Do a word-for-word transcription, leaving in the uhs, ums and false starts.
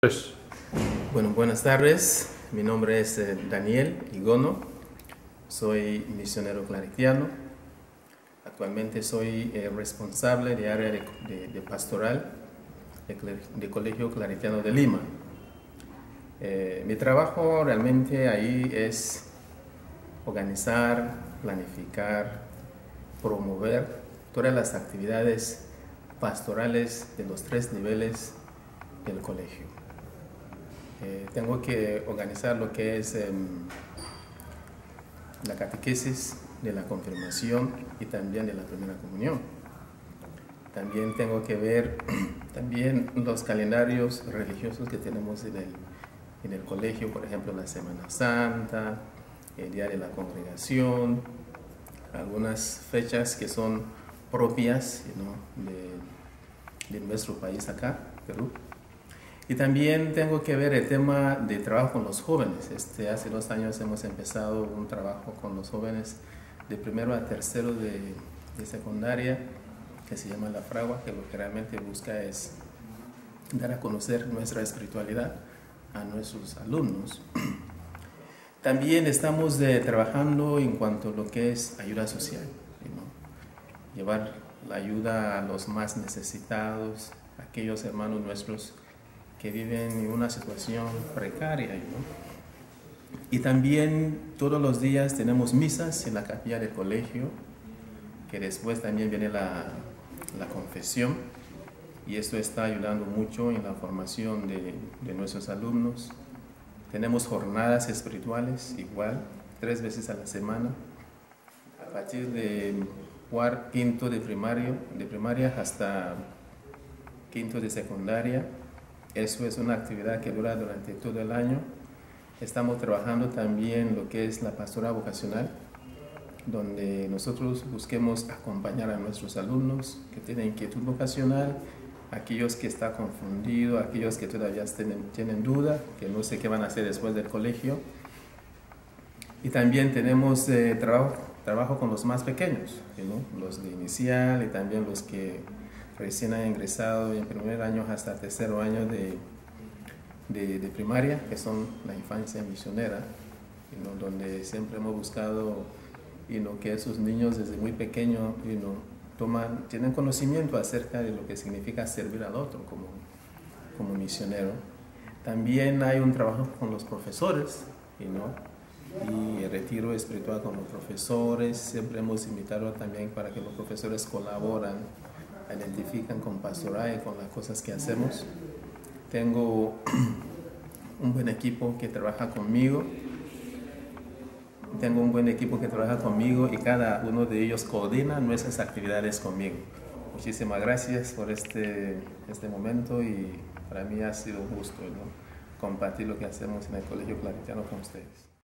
Pues, Bueno, buenas tardes. Mi nombre es eh, Daniel Igono. Soy misionero claretiano. Actualmente soy eh, responsable de área de, de- de pastoral de, Cle- de Colegio Claretiano de Lima. Eh, mi trabajo realmente ahí es organizar, planificar, promover todas las actividades pastorales de los tres niveles del colegio. Eh, tengo que organizar lo que es em, la catequesis de la confirmación y también de la primera comunión. También tengo que ver también los calendarios religiosos que tenemos en el, en el colegio, por ejemplo, la Semana Santa, el Día de la Congregación, algunas fechas que son propias, ¿no?, de, de nuestro país acá, Perú. Y también tengo que ver el tema de trabajo con los jóvenes. Este, hace dos años hemos empezado un trabajo con los jóvenes de primero a tercero de, de secundaria, que se llama La Fragua, que lo que realmente busca es dar a conocer nuestra espiritualidad a nuestros alumnos. También estamos eh, trabajando en cuanto a lo que es ayuda social, ¿no? Llevar la ayuda a los más necesitados, aquellos hermanos nuestros que viven en una situación precaria, ¿no? Y también todos los días tenemos misas en la capilla del colegio, que después también viene la, la confesión, y esto está ayudando mucho en la formación de, de nuestros alumnos. Tenemos jornadas espirituales igual, tres veces a la semana, a partir de cuarto, quinto de primario, de primaria hasta quinto de secundaria. Eso es una actividad que dura durante todo el año. Estamos trabajando también lo que es la pastora vocacional, donde nosotros busquemos acompañar a nuestros alumnos que tienen inquietud vocacional, aquellos que están confundidos, aquellos que todavía tienen, tienen duda, que no sé qué van a hacer después del colegio. Y también tenemos eh, trabajo, trabajo con los más pequeños, ¿no?, los de inicial y también los que recién han ingresado en primer año hasta tercer año de, de, de primaria, que son la infancia misionera, ¿no?, donde siempre hemos buscado ¿no?, que esos niños desde muy pequeños ¿no?, toman, tienen conocimiento acerca de lo que significa servir al otro como, como misionero. También hay un trabajo con los profesores, ¿no?, y el retiro espiritual con los profesores. Siempre hemos invitado también para que los profesores colaboran, identifican con pastoral y con las cosas que hacemos. Tengo un buen equipo que trabaja conmigo. Tengo un buen equipo que trabaja conmigo y cada uno de ellos coordina nuestras actividades conmigo. Muchísimas gracias por este, este momento, y para mí ha sido un gusto, ¿no?, compartir lo que hacemos en el Colegio Claretiano con ustedes.